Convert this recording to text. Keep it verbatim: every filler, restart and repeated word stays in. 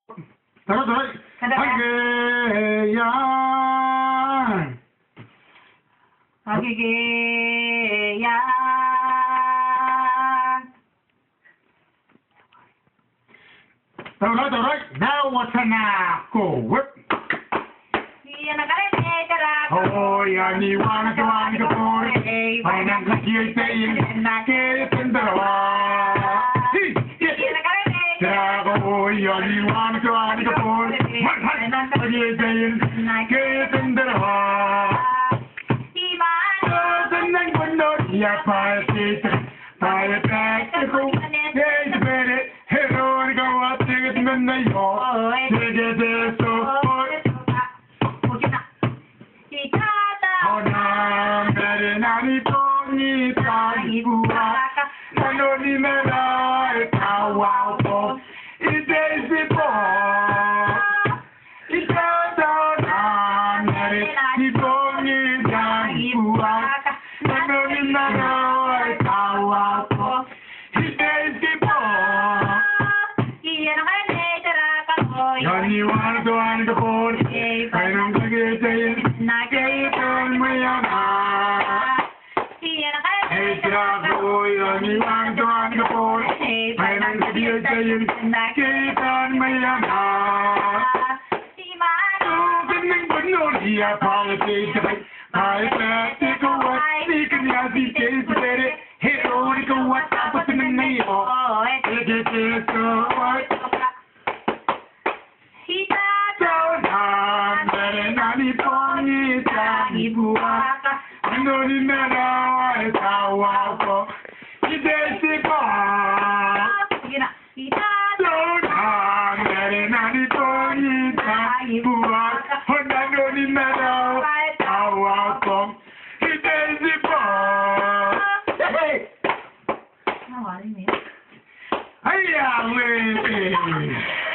Taruh, taruh. Hageyan. Hageyan. Taruh, taruh. Now what's an apple? Whip. Oh, yeah, you want to want to go. I am the here saying, get in the wall. Oh, yeah, you want to want to go. I am the here saying, get in the wall. Yeah, fire station, fire back to go. Hey, the minute, hello, and go up to it, and then they go. Take it there, so. Oh, now, better not be pony, tiny boo. No, ni me la, it's how wow, it's easy for. It's all down, better not be pony, tiny boo. No, ni me la, it's how wow, it's easy for. You want to want to go, I don't forget it. Get on my own. Hey, Drago, you want to want to go, I don't forget it. Get on my own. Yeah, politics, I take a what, take a nasty case, better. Hey, oh, go what's up with the name? Oh, take it, so what? I know the matter is how I walk. It's easy for. Don't have any money for you. I know the matter how I walk. It's easy for. Hey, hey,